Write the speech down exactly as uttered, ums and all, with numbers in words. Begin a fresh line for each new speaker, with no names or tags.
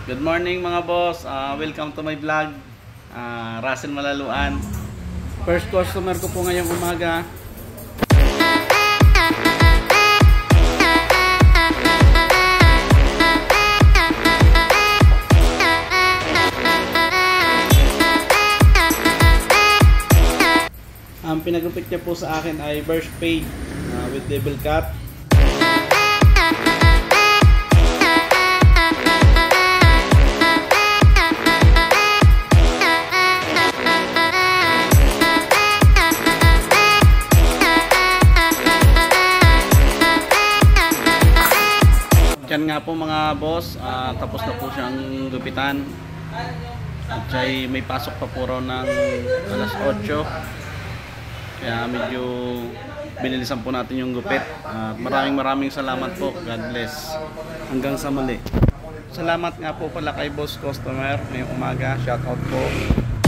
Good morning mga boss, uh, welcome to my vlog. uh, Russell Malaluan. First customer ko po ngayong umaga. Ang pinagupit niya po sa akin ay burst fade uh, with devil cut. Yan nga po mga boss, uh, tapos na po siyang gupitan. At siya'y may pasok pa po raw ng alas otso. Kaya medyo binilisan po natin yung gupit. Uh, maraming maraming salamat po. God bless. Hanggang sa muli. Salamat nga po pala kay boss customer ngayong umaga. Shout out po.